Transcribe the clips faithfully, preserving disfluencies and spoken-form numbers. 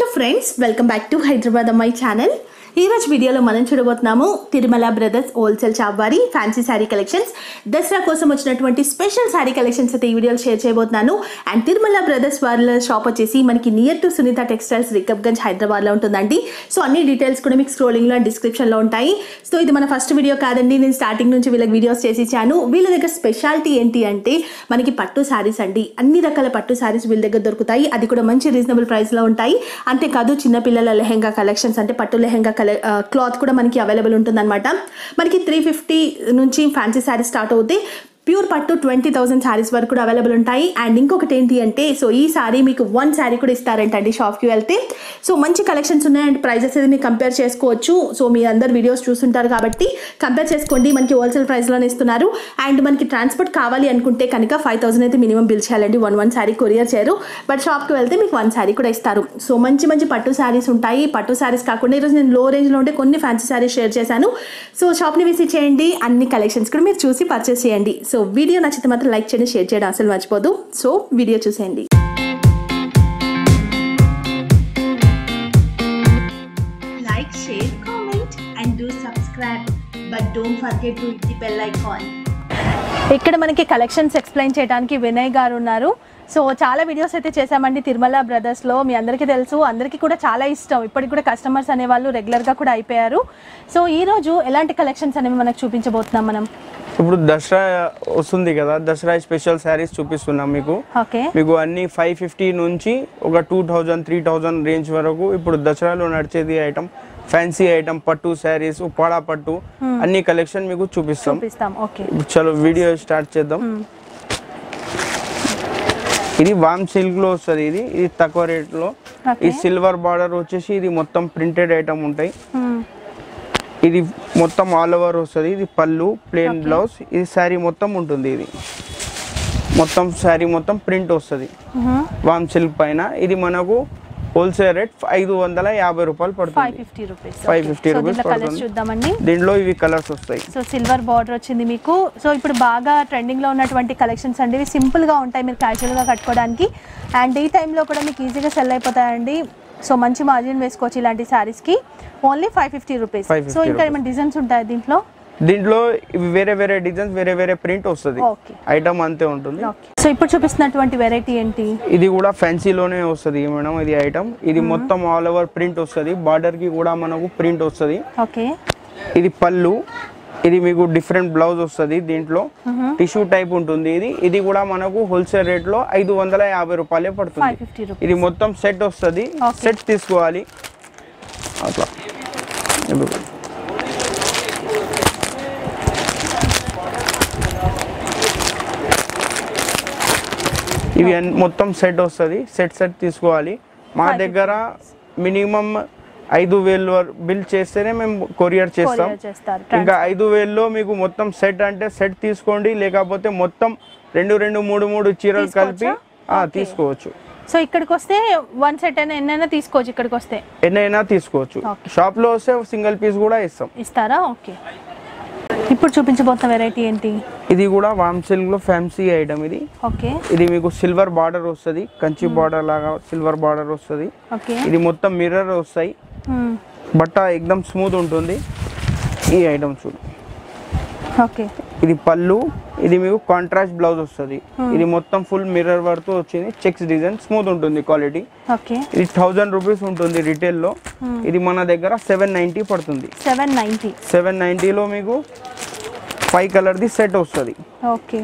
Friends welcome back to Hyderabad అమ్మాయి channel. ఈ రోజు వీడియోలో మనం చూడబోతున్నాము తిరుమల బ్రదర్స్ హోల్సేల్ షాప్ వారి ఫ్యాన్సీ శారీ కలెక్షన్స్. దసరా కోసం వచ్చినటువంటి స్పెషల్ శారీ కలెక్షన్స్ అయితే ఈ వీడియోలో షేర్ చేయబోతున్నాను. అండ్ తిరుమల బ్రదర్స్ వాళ్ళ షాప్ వచ్చేసి మనకి near to Sunitha textiles Rikabganj హైదరాబాద్లో ఉంటుందండి. సో అన్ని డీటెయిల్స్ కూడా మీకు స్క్రోలింగ్లో అండ్ డిస్క్రిప్షన్లో ఉంటాయి. సో ఇది మన ఫస్ట్ వీడియో కాదండి, నేను స్టార్టింగ్ నుంచి వీళ్ళకి వీడియోస్ చేసి ఇచ్చాను. వీళ్ళ దగ్గర స్పెషాలిటీ ఏంటి అంటే మనకి పట్టు శారీస్ అండి, అన్ని రకాల పట్టు శారీస్ వీళ్ళ దగ్గర దొరుకుతాయి. అది కూడా మంచి రీజనబుల్ ప్రైస్లో ఉంటాయి. అంతేకాదు చిన్నపిల్లల లెహెంగా కలెక్షన్స్ అంటే పట్టు లెహెంగా కలె క్లాత్ కూడా మనకి అవైలబుల్ ఉంటుందన్నమాట. మనకి త్రీ ఫిఫ్టీ నుంచి ఫ్యాన్సీ శారీ స్టార్ట్ అవుతాయి. ప్యూర్ పట్టు ట్వంటీ థౌసండ్ శారీస్ వరకు కూడా అవైలబుల్ ఉంటాయి. అండ్ ఇంకొకటి ఏంటి అంటే సో ఈ శారీ మీకు వన్ శారీ కూడా ఇస్తారంటండి షాప్కి వెళ్తే. సో మంచి కలెక్షన్స్ ఉన్నాయి అండ్ ప్రైజెస్ అయితే మీరు కంపేర్ చేసుకోవచ్చు. సో మీ అందరు వీడియోస్ చూస్తుంటారు కాబట్టి కంపేర్ చేసుకోండి. మనకి హోల్సేల్ ప్రైస్లోనే ఇస్తున్నారు. అండ్ మనకి ట్రాన్స్పోర్ట్ కావాలి అనుకుంటే కనుక ఫైవ్ థౌసండ్ అయితే మినిమం బిల్ చేయాలండి. వన్ వన్ శారీ కొరియర్ చేయరు, బట్ షాప్కి వెళ్తే మీకు వన్ శారీ కూడా ఇస్తారు. సో మంచి మంచి పట్టు శారీస్ ఉంటాయి. పట్టు శారీస్ కాకుండా ఈరోజు నేను లో రేంజ్లో ఉంటే కొన్ని ఫ్యాన్సీ శారీస్ షేర్ చేశాను. సో షాప్ని విజిట్ చేయండి, అన్ని కలెక్షన్స్ కూడా మీరు చూసి పర్చేస్ చేయండి. సో వీడియో నచ్చితే మాత్రం లైక్ చేయండి, షేర్ చేయడం అసలు మర్చిపోదు. సో వీడియో చూసేయండి. Like, share, comment and do subscribe, but don't forget to hit the bell icon. ఇక్కడ మనకి కలెక్షన్స్ ఎక్స్ప్లెయిన్ చేయడానికి వినయ్ గారు ఉన్నారు. సో చాలా వీడియోస్ అయితే చేశామండి తిరుమల బ్రదర్స్లో. మీ అందరికీ తెలుసు, అందరికీ కూడా చాలా ఇష్టం. ఇప్పటికి కూడా కస్టమర్స్ అనేవాళ్ళు రెగ్యులర్గా కూడా అయిపోయారు. సో ఈరోజు ఎలాంటి కలెక్షన్స్ అనేవి మనకు చూపించబోతున్నాం మనం. ఇప్పుడు దసరా వస్తుంది కదా, దసరా స్పెషల్ శారీస్ చూపిస్తున్నాం మీకు. ఓకే, మీకు అన్ని ఫైవ్ ఫిఫ్టీ నుంచి ఒక two thousand three thousand range వరకు ఇప్పుడు దసరాలో నడిచేది ఐటమ్, ఫ్యాన్సీ ఐటమ్, పట్టు శారీస్, ఉప్పాడా పట్టు అన్ని కలెక్షన్ మీకు చూపిస్తాం. చలో వీడియో స్టార్ట్ చేద్దాం. ఇది వామ్ సిల్క్ లో వస్తుంది. ఇది ఇది తక్కువ రేట్ లో. ఈ సిల్వర్ బార్డర్ వచ్చేసి ఇది మొత్తం ప్రింటెడ్ ఐటమ్ ఉంటాయి. ఇది మొత్తం ఆల్ ఓవర్ వస్తుంది. ఇది పళ్ళు, ప్లెయిన్ బ్లౌజ్. ఇది శారీ మొత్తం ఉంటుంది. ఇది మొత్తం శారీ మొత్తం ప్రింట్ వస్తుంది వామ్ సిల్క్ పైన. ఇది మనకు హోల్సేల్ రేట్ ఐదు వందల యాభై రూపాయలు పడుతుంది. ఫైవ్ ఫిఫ్టీ రూపీస్ పడుతుంది. దీంట్లో ఇవి కలర్స్ వస్తాయి. సో సిల్వర్ బార్డర్ వచ్చింది మీకు. సో ఇప్పుడు బాగా ట్రెండింగ్ లో ఉన్నటువంటి కలెక్షన్స్ అండి. ఇవి సింపుల్ గా ఉంటాయి, మీరు క్యాజువల్ గా కట్టుకోవడానికి. అండ్ ఈ టైంలో కూడా మీకు ఈజీగా సెల్ అయిపోతాయండి. సో మంచి మార్జిన్ వేసుకోవచ్చు ఇలాంటి శారీస్ కి. Only five fifty rupees. So ఇంకా ఏమైనా డిజైన్స్ ఉంటాయి దీంట్లో? దీంట్లో వేరే వేరే డిజైన్స్, వేరే వేరే ప్రింట్ వస్తుంది. ఐటమ్ అంతే ఉంటుంది. సో ఇప్పుడు చూపిస్తున్నటువంటి వెరైటీ ఏంటి? ఇది కూడా ఫ్యాన్సీలోనే వస్తుంది మేడం. ఇది ఐటమ్ ఇది మొత్తం ఆల్ ఓవర్ ప్రింట్ వస్తుంది. బార్డర్ కి కూడా మనకు ప్రింట్ వస్తుంది. ఓకే, ఇది పళ్ళు. ఇది మీకు డిఫరెంట్ బ్లౌజ్ వస్తుంది. దీంట్లో టిష్యూ టైప్ ఉంటుంది. ఇది ఇది కూడా మనకు హోల్సేల్ రేట్ లో ఐదు వందల యాభై రూపాయలే పడుతుంది. ఇది మొత్తం సెట్ వస్తుంది. సెట్ తీసుకోవాలి అట్లా. ఇవి మొత్తం సెట్ వస్తుంది. సెట్ సెట్ తీసుకోవాలి. మా దగ్గర మినిమం ఐదు వేలు బిల్ చేస్తేనే మేము కొరియర్ చేస్తాం. ఇంకా ఐదు వేల్లో మీకు మొత్తం సెట్ అంటే సెట్ తీసుకోండి, లేకపోతే మొత్తం రెండు రెండు మూడు మూడు చీరలు కలిపి తీసుకోవచ్చు. సో ఇక్కడికి వస్తే వన్ సెట్ అయినా ఎన్నైనా తీసుకోవచ్చు. ఇక్కడికి వస్తే ఎన్నైనా తీసుకోవచ్చు. షాప్ లో వస్తే సింగిల్ పీస్ కూడా ఇస్తాం. ఇస్తారా? ఓకే. ఇప్పుడు చూపించబోతున్న వెరైటీ ఏంటి? ఇది కూడా వామ్ సిల్క్ లో ఫ్యాన్సీ ఐటమ్. ఇది ఓకే, ఇది మీకు సిల్వర్ బార్డర్ వస్తుంది. కంచి బార్డర్ లాగా సిల్వర్ బార్డర్ వస్తుంది. ఇది మొత్తం మిర్రర్ వస్తాయి. బట్ట ఎక్దమ్ స్మూత్ ఉంటుంది. ఈ ఐటమ్ చూడు. ఓకే, ఇది పళ్ళు. ఇది మీకు కాంట్రాస్ట్ బ్లౌజ్ వస్తుంది. ఇది మొత్తం ఫుల్ మిర్రర్ వర్క్ వచ్చింది. చెక్స్ డిజైన్ స్మూత్ ఉంటుంది. క్వాలిటీ. ఇది థౌజండ్ రూపీస్ ఉంటుంది రిటైల్ లో. ఇది మన దగ్గర సెవెన్ నైన్టీ పడుతుంది. సెవెన్ నైన్టీ సెవెన్ నైన్టీలో మీకు ఫైవ్ కలర్ ది సెట్ వస్తుంది. ఓకే,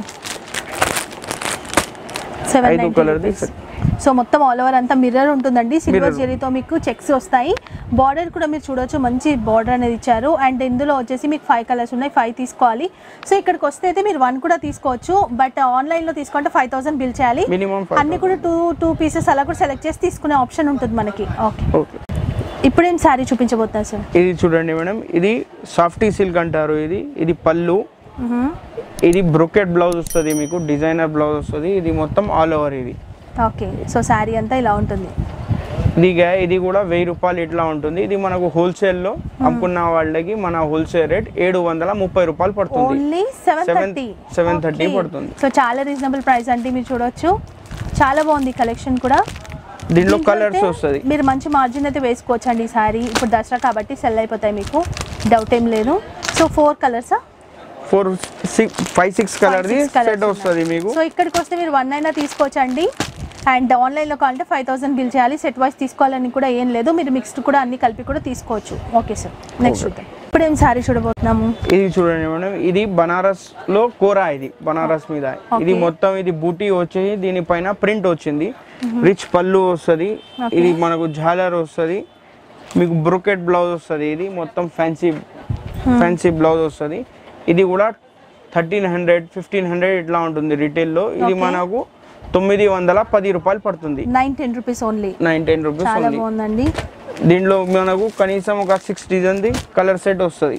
ఐదు కలర్ ది సెట్. సో మొత్తం ఆల్ ఓవర్ అంతా మిర్రర్ ఉంటుందండి. సిల్వర్ జెరీతో మీకు చెక్స్ వస్తాయి. బార్డర్ కూడా మీరు చూడొచ్చు, మంచి బార్డర్ అనేది ఇచ్చారు. అండ్ ఇందులో వచ్చేసి మీకు ఫైవ్ కలర్స్ ఉన్నాయి. ఫైవ్ తీసుకోవాలి. సో ఇక్కడికి వస్తే అయితే మీరు వన్ కూడా తీసుకోవచ్చు, బట్ ఆన్లైన్ లో తీసుకుంటే ఫైవ్ థౌసండ్ బిల్ చేయాలి. అన్ని కూడా టూ టూ పీసెస్ అలా కూడా సెలెక్ట్ చేసి తీసుకునే ఆప్షన్ ఉంటుంది మనకి. ఓకే, ఇప్పుడు ఏం శారీ చూపించబోతున్నారు సార్? ఇది చూడండి మేడం. ఇది సాఫ్టీ సిల్క్ అంటారు. ఇది ఇది పళ్ళు. ఇది బ్రోకెట్ బ్లౌజ్ వస్తుంది. మీకు డిజైనర్ బ్లౌజ్ వస్తుంది. ఇది మొత్తం ఆల్ ఓవర్. ఇది ఓకే, సో శారీ అంతా ఇలా ఉంటుంది. ఇది ఇది కూడా వెయ్యి రూపాయలు ఇట్లా ఉంటుంది. ఇది మనకు హోల్సేల్ లో అమ్ముకున్న వాళ్ళకి మన హోల్సేల్ రేట్ ఏడు వందల ముప్పై రూపాయలు పడుతుంది. ఓన్లీ సెవెన్ థర్టీ పడుతుంది. సో చాలా రీజనబుల్ ప్రైస్ అండి. మీరు చూడొచ్చు, చాలా బాగుంది కలెక్షన్ కూడా. దీంట్లో కలర్స్ వస్తుంది. మీరు మంచి మార్జిన్ అయితే వేసుకోవచ్చు అండి. ఈ సారీ ఇప్పుడు దసరా కాబట్టి సెల్ అయిపోతాయి, మీకు డౌట్ ఏం లేదు. సో ఫోర్ కలర్సా? Four six five six colour set వస్తుంది మీకు. సో ఇక్కడికి వస్తే మీరు వన్ అయినా తీసుకోవచ్చు అండి. అండ్ ఆన్లైన్లో కావాలంటే ఫైవ్ థౌసండ్ బిల్ చేయాలి. సెట్ వైస్ తీసుకోవాలని కూడా ఏం లేదు, మీరు మిక్స్డ్ కూడా అన్ని కలిపి కూడా తీసుకోవచ్చు. ఓకే సార్, నెక్స్ట్ చూద్దాం. ఇప్పుడు ఏం సారీ చూడబోతున్నాము? ఇది చూడండి మేడం, ఇది బనారస్ లో కోరా, ఇది బనారస్ మీద. ఇది మొత్తం ఇది బూటీ వచ్చేసి దీనిపైన ప్రింట్ వచ్చింది. రిచ్ పళ్ళు వస్తుంది, ఇది మనకు జాలర్ వస్తుంది, మీకు బ్రోకెట్ బ్లౌజ్ వస్తుంది. ఇది మొత్తం ఫ్యాన్సీ ఫ్యాన్సీ బ్లౌజ్ వస్తుంది. ఇది కూడా థర్టీన్ హండ్రెడ్ ఫిఫ్టీన్ హండ్రెడ్ ఇట్లా ఉంటుంది రిటైల్లో. ఇది మనకు తొమ్మిది వందల పది రూపాయలు పడుతుంది. Nine ten rupees only. Nine ten rupees చాలా బాగుందండి. దీంట్లో మనకు కనీసం ఒక సిక్స్ డిజైన్ ది కలర్ సెట్ వస్తుంది.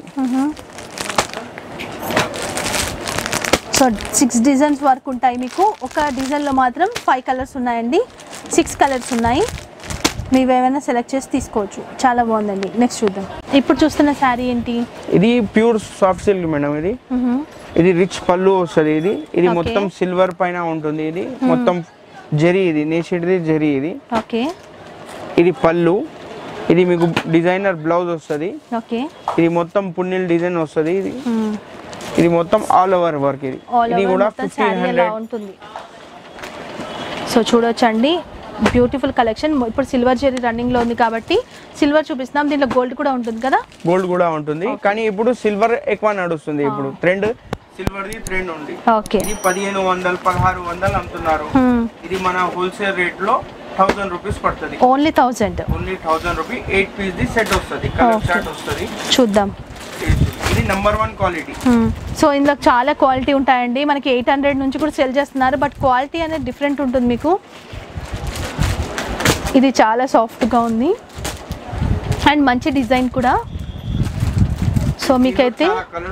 సో సిక్స్ డిజైన్స్ వరకు ఉంటాయి మీకు. ఒక డిజైన్లో మాత్రం ఫైవ్ కలర్స్ ఉన్నాయండి, సిక్స్ కలర్స్ ఉన్నాయి. మీరు ఏమైనా సెలెక్ట్ చేసి తీసుకోవచ్చు. చాలా బాగుందండి. నెక్స్ట్ చూద్దాం. ఇప్పుడు చూస్తున్న శారీ ఏంటి? ఇది ప్యూర్ సాఫ్ట్ సిల్క్ మేడం. ఇది ఇది రిచ్ పళ్ళు వస్తుంది. ఇది ఇది మొత్తం సిల్వర్ పైన ఉంటుంది. ఇది మొత్తం జరీ, ఇది నేషిడ్ది జరీ. ఇది ఓకే. ఇది పళ్ళు, ఇది మీకు డిజైనర్ బ్లౌజ్ వస్తుంది. ఓకే. ఇది మొత్తం పున్నీల్ డిజైన్ వస్తుంది. ఇది ఇది మొత్తం ఆల్ ఓవర్ వర్క్. ఇది ఇది కూడా ఫిఫ్టీన్ హండ్రెడ్ ఉంటుంది. సో చూడొచ్చండి, బ్యూటిఫుల్ కలెక్షన్. ఇప్పుడు సిల్వర్ జెరీ రన్నింగ్ లో ఉంది కాబట్టి సిల్వర్ చూపిస్తున్నాం. దీంట్లో గోల్డ్ కూడా ఉంటుంది కదా? గోల్డ్ కూడా ఉంటుంది, కానీ ఇప్పుడు సిల్వర్ ఎక్కువ నడుస్తుంది. ఇప్పుడు ట్రెండ్ సిల్వర్ ది ట్రెండ్ ఉంది. ఓకే. ఇది పదిహేను వందలు పదహారు వందలు అమ్ముతున్నారు. ఇది మన హోల్సేల్ రేట్ లో థౌసండ్ రూపీస్ పడుతుంది. Only thousand only thousand rupee. Eight piece the set వస్తుంది, కలర్ చార్ట్ వస్తుంది. చూద్దాం. ఇది నెంబర్ వన్ క్వాలిటీ. సో ఇందులో చాలా క్వాలిటీ ఉంటాయండి. మనకి ఎయిట్ హండ్రెడ్ నుంచి కూడా సెల్ చేస్తున్నారు, బట్ క్వాలిటీ అనేది డిఫరెంట్ ఉంటుంది మీకు. ఇది చాలా సాఫ్ట్గా ఉంది అండ్ మంచి డిజైన్ కూడా. సో మీకైతే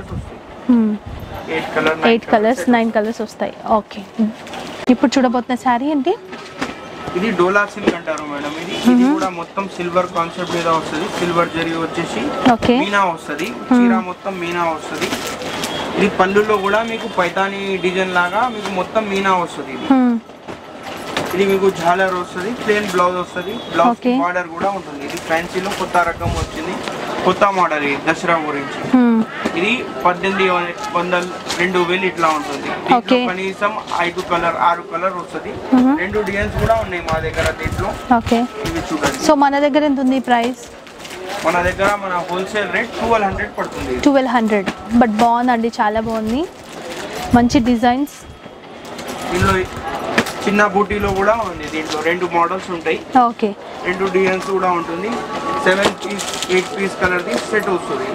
ఎయిట్ కలర్స్ నైన్ కలర్స్ వస్తాయి. ఓకే. ఇప్పుడు చూడబోతున్న శారీ ఏంటి? ఇది డోలా సిల్క్ అంటారు మేడం. ఇది ఇది కూడా మొత్తం సిల్వర్ కాన్సెప్ట్ మీద వస్తుంది. సిల్వర్ జరీ వచ్చేసి మీనా వస్తుంది, చీర మొత్తం మీనా వస్తుంది. ఇది పళ్ళులో కూడా మీకు పైతాని డిజైన్ లాగా మీకు మొత్తం మీనా వస్తుంది. ఇది ఇది మీకు జాలర్ వస్తుంది, ప్లేన్ బ్లౌజ్ వస్తుంది, బ్లౌజ్ బార్డర్ కూడా ఉంటుంది. ఇది ఫ్యాన్సీలో కొత్త రకం వచ్చింది, కొత్త మోడల్. ఇది దసరా గురించి. ఇది పద్దెనిమిది వందలు రెండు వేలు ఇట్లా ఉంటుంది. కనీసం ఐదు కలర్ ఆరు కలర్ వస్తుంది. రెండు డిజైన్స్ కూడా ఉన్నాయి మా దగ్గర దీంట్లో. ఇవి చూడండి. సో మన దగ్గర ఎంత ఉంది ప్రైస్? మన దగ్గర మన హోల్సేల్ రేట్ ట్వెల్వ్ హండ్రెడ్ పడుతుంది. ట్వెల్వ్ హండ్రెడ్ బట్ బాగుందండి, చాలా బాగుంది, మంచి డిజైన్స్. దీనిలో చిన్న బూటీలో కూడా ఉంది. దీంట్లో రెండు మోడల్స్ ఉంటాయి. ఓకే. రెండు డిజైన్స్ కూడా ఉంటుంది. Seven piece eight piece colour the set వస్తుంది.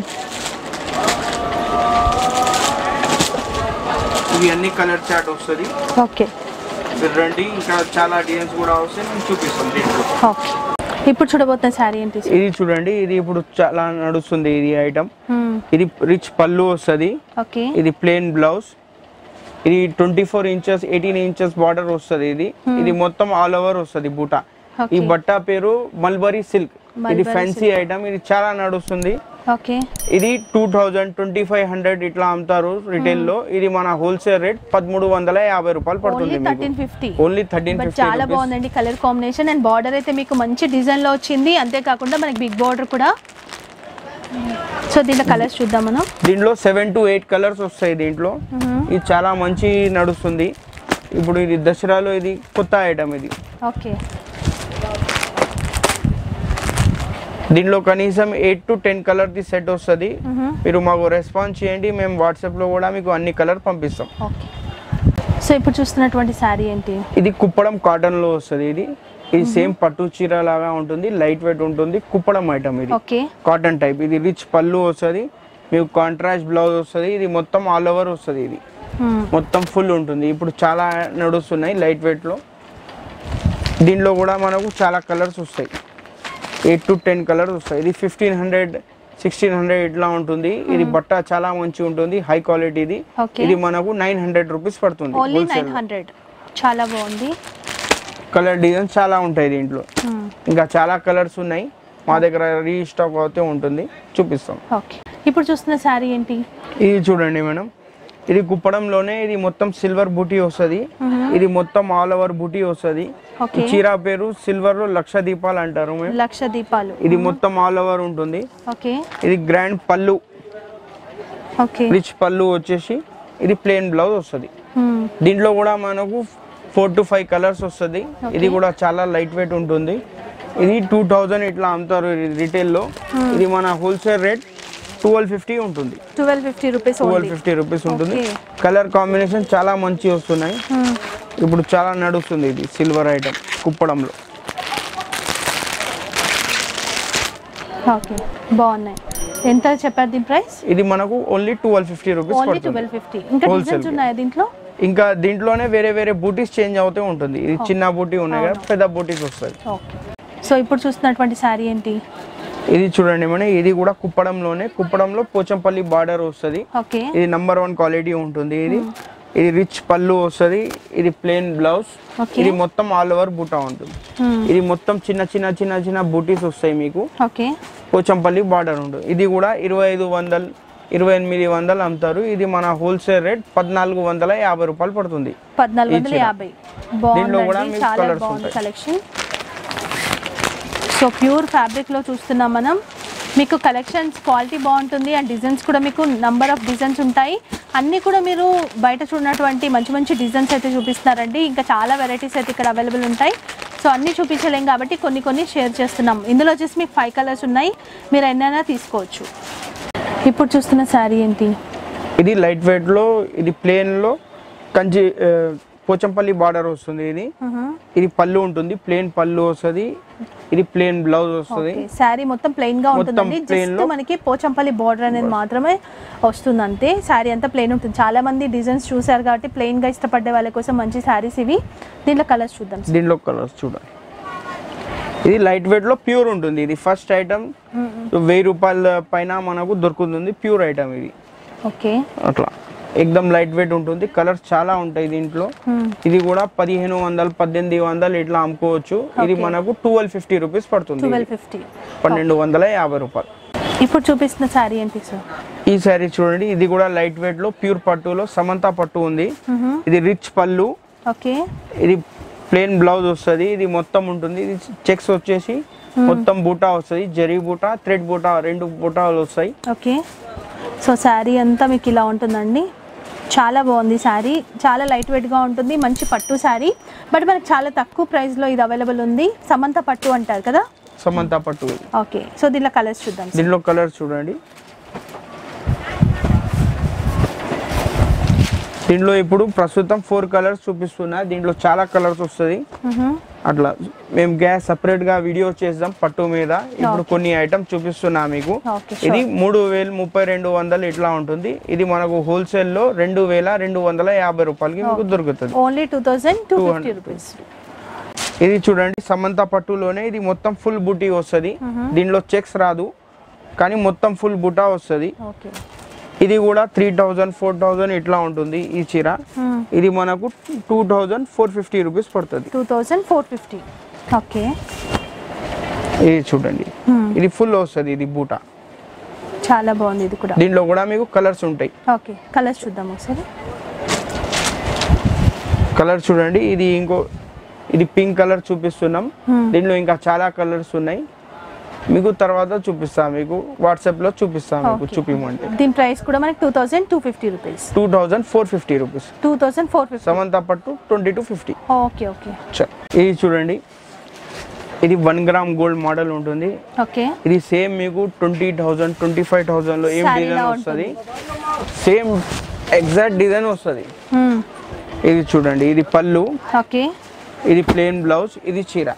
ఇవి అన్ని కలర్ చార్ట్ వస్తుంది. ఓకే. రండి, ఇంకా చాలా డిజైన్స్ కూడా వస్తాయి, నేను చూపిస్తాను దీంట్లో. ఓకే. ఇప్పుడు చూడబోతున్న శారీ ఏంటి? ఇది చూడండి, ఇది ఇప్పుడు చాలా నడుస్తుంది. ఇది ఐటమ్ ఇది రిచ్ పళ్ళు వస్తుంది. ఓకే. ఇది ప్లేన్ బ్లౌజ్. ఇది twenty four inches eighteen inches border వస్తుంది. ఇది ఇది మొత్తం ఆల్ ఓవర్ వస్తుంది బూటా. ఈ బట్ట పేరు మల్బరీ సిల్క్. ఇది ఫ్యాన్సీ ఐటమ్, ఇది చాలా నడుస్తుంది. ఓకే. ఇది two thousand twenty five hundred ఇట్లా అమ్ముతారు రిటైల్ లో. ఇది మన హోల్సేల్ రేట్ పదమూడు వందల యాభై రూపాయలు పడుతుంది. Only thirteen fifty. చాలా బాగుందండి కలర్ కాంబినేషన్ అండ్ బార్డర్ అయితే మీకు మంచి డిజైన్ లో వచ్చింది. అంతేకాకుండా మనకి బిగ్ బార్డర్ కూడా. సో దీంట్లో కలర్స్ చూద్దాం మనం. దీంట్లో సెవెన్ టు ఎయిట్ కలర్స్ వస్తాయి దీంట్లో. ఇది చాలా మంచి నడుస్తుంది. ఇప్పుడు ఇది దసరాలో ఇది కొత్త ఐటమ్ ఇది. ఓకే. దీంట్లో కనీసం eight to ten colour the set వస్తుంది. మీరు మాకు రెస్పాన్స్ చేయండి, మేము వాట్సాప్ లో కూడా మీకు అన్ని కలర్ పంపిస్తాం. సో ఇప్పుడు చూస్తున్నటువంటి శారీ ఏంటి? ఇది కుప్పడం కాటన్ లో వస్తుంది. ఇది ఇది సేమ్ పట్టు చీర లాగా ఉంటుంది, లైట్ వెయిట్ ఉంటుంది, కుప్పడం ఐటమ్. ఇది కాటన్ టైప్. ఇది రిచ్ పళ్ళు వస్తుంది, మీకు కాంట్రాస్ట్ బ్లౌజ్ వస్తుంది. ఇది మొత్తం ఆల్ ఓవర్ వస్తుంది. ఇది మొత్తం ఫుల్ ఉంటుంది. ఇప్పుడు చాలా నడుస్తున్నాయి లైట్ వెయిట్ లో. దీనిలో కూడా మనకు చాలా కలర్స్ వస్తాయి, ఎయిట్ టు టెన్ కలర్స్ వస్తాయి. ఇది ఫిఫ్టీన్ హండ్రెడ్ సిక్స్టీన్ హండ్రెడ్ ఇట్లా ఉంటుంది. ఇది బట్ట చాలా మంచి ఉంటుంది, హై క్వాలిటీ. ఇది ఇది మనకు నైన్ హండ్రెడ్ రూపీస్ పడుతుంది. చాలా బాగుంది. కలర్ డిజైన్స్ చాలా ఉంటాయి దీంట్లో. ఇంకా చాలా కలర్స్ ఉన్నాయి మా దగ్గర, రీస్టాక్ అవుతే ఉంటుంది, చూపిస్తాం. ఇప్పుడు చూస్తున్న శారీ ఏంటి? ఇది చూడండి మేడం, ఇది కుప్పడంలోనే ఇది మొత్తం సిల్వర్ బూటీ వస్తుంది. ఇది మొత్తం ఆల్ ఓవర్ బూటీ వస్తుంది. చీర పేరు సిల్వర్ లో లక్ష దీపాలు అంటారు. లక్ష దీపాలు. ఇది మొత్తం ఆల్ ఓవర్ ఉంటుంది. ఓకే. ఇది గ్రాండ్ పళ్ళు. ఓకే. రిచ్ పళ్ళు వచ్చేసి ఇది ప్లెయిన్ బ్లౌజ్ వస్తుంది. దీంట్లో కూడా మనకు ఫోర్ టు ఫైవ్ కలర్స్ వస్తుంది. ఇది కూడా చాలా లైట్ వెయిట్ ఉంటుంది. ఇది టూ థౌజండ్ ఇట్లా అమ్ముతారు రిటైల్ లో. ఇది మన హోల్సేల్ రేట్ ట్వెల్వ్ ఫిఫ్టీ ఉంటుంది. Twelve fifty rupees twelve fifty rupees ఉంటుంది. కలర్ కాంబినేషన్ చాలా మంచి వస్తున్నాయి. ఇప్పుడు చాలా నడుస్తుంది ఇది సిల్వర్ ఐటమ్ కుప్పడంలో. ఓకే, బాగున్నాయి. ఎంత చెప్పారు దీని ప్రైస్? ఇది మనకు only twelve fifty rupees only twelve fifty. ఇంకా డిజైన్స్ ఉన్నాయా దీంట్లో? ఇంకా దీంట్లోనే వేరే వేరే బూటీస్ చేంజ్ అవుతూ ఉంటుంది. ఇది చిన్న బూటీ ఉన్నాయి కదా, పెద్ద బూటీస్ వస్తాయి. ఓకే. సో ఇప్పుడు చూస్తున్నటువంటి శారీ ఏంటి? ఇది చూడండి మేడం, ఇది కూడా కుప్పడంలోనే, కుప్పడంలో పోచంపల్లి బార్డర్ వస్తుంది. ఓకే. ఇది నంబర్ వన్ క్వాలిటీ ఉంటుంది. ఇది ఇది రిచ్ పళ్ళు వస్తుంది. ఇది ప్లెయిన్ బ్లౌజ్. ఇది మొత్తం ఆల్ ఓవర్ బూటా ఉంటుంది. ఇది మొత్తం చిన్న చిన్న చిన్న చిన్న బూటీస్ వస్తాయి మీకు. ఓకే. పోచంపల్లి బార్డర్ ఉంటుంది. ఇది కూడా ఇరవై ఐదు వందలు ఇరవై ఎనిమిది వందలు అమ్ముతారు. ఇది మన హోల్సేల్ రేట్ పద్నాలుగు వందల యాభై రూపాయలు పడుతుంది. పద్నాలుగు వందల యాభై. దీంట్లో కూడా మీకు కలర్స్ ఉంటాయి. కలెక్షన్ సో ప్యూర్ ఫ్యాబ్రిక్ లో చూస్తున్నాం మనం. మీకు కలెక్షన్స్ క్వాలిటీ బాగుంటుంది అండ్ డిజైన్స్ కూడా మీకు నంబర్ ఆఫ్ డిజైన్స్ ఉంటాయి. అన్నీ కూడా మీరు బయట చూడనటువంటి మంచి మంచి డిజైన్స్ అయితే చూపిస్తున్నారండి. ఇంకా చాలా వెరైటీస్ అయితే ఇక్కడ అవైలబుల్ ఉంటాయి. సో అన్నీ చూపించలేం కాబట్టి కొన్ని కొన్ని షేర్ చేస్తున్నాం. ఇందులో వచ్చేసి మీకు ఫైవ్ కలర్స్ ఉన్నాయి, మీరు ఎన్నైనా తీసుకోవచ్చు. ఇప్పుడు చూస్తున్న శారీ ఏంటి? ఇది లైట్ వెయిట్ లో, ఇది ప్లేన్ లో కంచి పోచంపల్లి బార్డర్ వస్తుంది. ఇది ఇది పళ్ళు ఉంటుంది, ప్లేన్ పళ్ళు వస్తుంది. ఇది ప్లేన్ బ్లౌజ్ వస్తుంది. శారీ మొత్తం ప్లెయిన్ గా ఉంటుందండి. జస్ట్ మనకి పోచంపల్లి బార్డర్ అనేది మాత్రమే వస్తుంది అంతే. శారీ అంతా ప్లెయిన్ ఉంటుంది. చాలా మంది డిజైన్స్ చూసారు కాబట్టి ప్లెయిన్ గా ఇష్టపడే వాళ్ళ కోసం మంచి శారీస్ ఇవి. దీంట్లో కలర్స్ చూద్దాం. దీంట్లో కలర్స్ చూడండి. ఇది లైట్ వెయిట్ లో ప్యూర్ ఉంటుంది. ఇది ఫస్ట్ ఐటమ్ వెయ్యి రూపాయల పైన మనకు దొరుకుతుంది. ప్యూర్ ఐటమ్ ఇది. ఓకే. అట్లా ఎక్దమ్ లైట్ వెయిట్ ఉంటుంది. కలర్స్ చాలా ఉంటాయి దీంట్లో. ఇది కూడా పదిహేను వందలు పద్దెనిమిది వందలు ఇట్లా అమ్ముకోవచ్చు. ఇది మనకు ట్వెల్వ్ ఫిఫ్టీ రూపీస్ పడుతుంది. పన్నెండు వందల యాభై రూపాయలు. ఇప్పుడు చూపిస్తున్న శారీ ఏంటి సార్? ఈ శారీ చూడండి, ఇది కూడా లైట్ వెయిట్ లో ప్యూర్ పట్టులో సమంతా పట్టు ఉంది. ఇది రిచ్ పళ్ళు. ఓకే. ఇది ప్లెయిన్ బ్లౌజ్ వస్తుంది. ఇది మొత్తం ఉంటుంది. ఇది చెక్స్ వచ్చేసి మొత్తం బూటా వస్తుంది. జరీ బూటా, థ్రెడ్ బూటా, రెండు బూటాలు వస్తాయి. ఓకే. సో శారీ అంతా మీకు ఇలా ఉంటుందండి. చాలా బాగుంది శారీ. చాలా లైట్ వెయిట్గా ఉంటుంది. మంచి పట్టు శారీ. బట్ మనకి చాలా తక్కువ ప్రైస్లో ఇది అవైలబుల్ ఉంది. సమంత పట్టు అంటారు కదా? సమంత పట్టు. ఓకే. సో దీనిలో కలర్స్ చూద్దాం. దీనిలో కలర్స్ చూడండి. దీంట్లో ఇప్పుడు ప్రస్తుతం ఫోర్ కలర్స్ చూపిస్తున్నా. దీంట్లో చాలా కలర్స్ వస్తుంది. అట్లా మేము గ్యాస్ సపరేట్ గా వీడియో చేద్దాం పట్టు మీద. ఇప్పుడు కొన్ని ఐటమ్ చూపిస్తున్నా మీకు. ఇది మూడు వేలు ముప్పై రెండు వందలు ఇట్లా ఉంటుంది. ఇది మనకు హోల్సేల్ లో రెండు వేల రెండు వందల యాభై రూపాయలకి మీకు దొరుకుతుంది. Only two thousand two fifty rupees. ఇది చూడండి, సమంత పట్టులోనే ఇది మొత్తం ఫుల్ బూటీ వస్తుంది. దీంట్లో చెక్స్ రాదు కానీ మొత్తం ఫుల్ బూటా వస్తుంది. ఇది కూడా త్రీ థౌజండ్ ఫోర్ థౌజండ్ ఇట్లా ఉంటుంది ఈ చీర. ఇది మనకు two thousand four fifty rupees పడుతుంది. Two thousand four fifty. Okay. ఇది చూడండి, ఇది ఫుల్ వస్తుంది. ఇది బూటా చాలా బాగుంది. ఇది కూడా దీంట్లో కూడా మీకు కలర్స్ ఉంటాయి. ఓకే, కలర్స్ చూద్దాం ఒకసారి. కలర్ చూడండి, ఇది ఇంకో ఇది పింక్ కలర్ చూపిస్తున్నాం. దీంట్లో ఇంకా చాలా కలర్స్ ఉన్నాయి. మీకు తర్వాత చూపిస్తా, మీకు వాట్సాప్ లో చూపిస్తా మీకు చూపిమంటే. దీని ప్రైస్ కూడా మనకి two thousand two fifty rupees. Two thousand four fifty rupees. Two thousand four fifty. Samantha పట్టు twenty two fifty. Okay okay. ఇది చూడండి, ఇది వన్ గ్రామ్ గోల్డ్ మోడల్ ఉంటుంది. ఓకే. ఇది సేమ్ మీకు twenty thousand twenty five thousand లో ఏం డిజైన్ వస్తుంది, సేమ్ ఎగ్జాక్ట్ డిజైన్ వస్తుంది. ఇది చూడండి, ఇది పళ్ళు. ఓకే. ఇది ప్లెయిన్ బ్లౌజ్, ఇది చీర.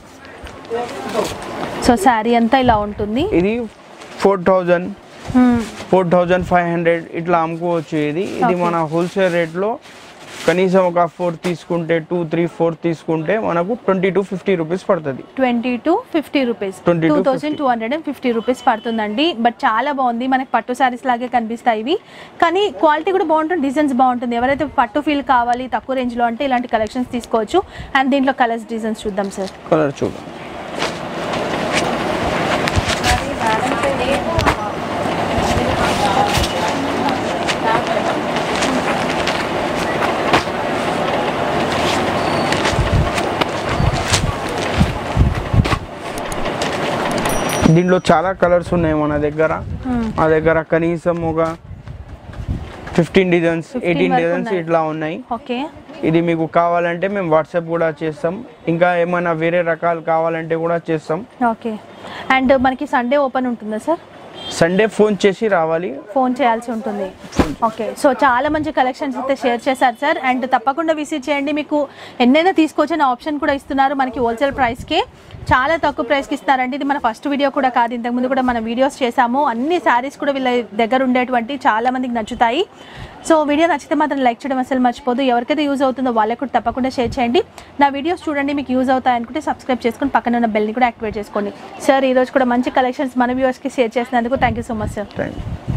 సో శారీ అంతా ఇలా ఉంటుంది. ఇది four thousand four thousand five hundred ఇట్లా అమ్ముకోవచ్చు. ఇది ఇది మన హోల్సేల్ రేట్ లో కనీసం ఒక ఫోర్ తీసుకుంటే, టూ త్రీ ఫోర్ తీసుకుంటే మనకు ట్వంటీ టూ ఫిఫ్టీ రూపీస్ పడుతుంది. Twenty two fifty rupees, two thousand two hundred and fifty rupees పడుతుందండి. బట్ చాలా బాగుంది, మనకి పట్టు శారీస్ లాగే కనిపిస్తాయి ఇవి. కానీ క్వాలిటీ కూడా బాగుంటుంది, డిజైన్స్ బాగుంటుంది. ఎవరైతే పట్టు ఫీల్ కావాలి తక్కువ రేంజ్ లో అంటే ఇలాంటి కలెక్షన్స్ తీసుకోవచ్చు. అండ్ దీంట్లో కలర్స్ డిజైన్స్ చూద్దాం సార్. కలర్ చూద్దాం. దీంట్లో చాలా కలర్స్ ఉన్నాయి మన దగ్గర. మా దగ్గర కనీసం ఒక ఫిఫ్టీన్ డిజైన్స్ ఎయిటీన్ డిజైన్స్ ఇట్లా ఉన్నాయి. ఓకే, ఇది మీకు కావాలంటే మేము వాట్సాప్ కూడా చేస్తాం. ఇంకా ఏమైనా వేరే రకాలు కావాలంటే కూడా చేస్తాం. ఓకే. అండ్ మనకి సండే ఓపెన్ ఉంటుందా సార్? సండే ఫోన్ చేసి రావాలి, ఫోన్ చేయాల్సి ఉంటుంది. ఓకే, సో చాలా మంచి కలెక్షన్స్ అయితే షేర్ చేశారు సార్. అండ్ తప్పకుండా విజిట్ చేయండి. మీకు ఎన్నైనా తీసుకొచ్చిన ఆప్షన్ కూడా ఇస్తున్నారు మనకి హోల్సేల్ ప్రైస్కి. చాలా తక్కువ ప్రైస్కి ఇస్తారండి. ఇది మన ఫస్ట్ వీడియో కూడా కాదు, ఇంతకుముందు కూడా మనం వీడియోస్ చేసాము. అన్ని శారీస్ కూడా వీళ్ళ దగ్గర ఉండేటువంటి చాలా మందికి నచ్చుతాయి. సో వీడియో నచ్చితే మాత్రం లైక్ చేయడం అసలు మర్చిపోదు. ఎవరికైతే యూజ్ అవుతుందో వాళ్ళకి కూడా తప్పకుండా షేర్ చేయండి. నా వీడియోస్ చూడండి, మీకు యూజ్ అవుతాయి అనుకుంటే సబ్స్క్రైబ్ చేసుకొని పక్కన ఉన్న బెల్ని కూడా యాక్టివేట్ చేసుకోండి. సార్ ఈరోజు కూడా మంచి కలెక్షన్స్ మన వ్యూవర్స్కి షేర్ చేసినందుకు thank you so much sir. Thank you.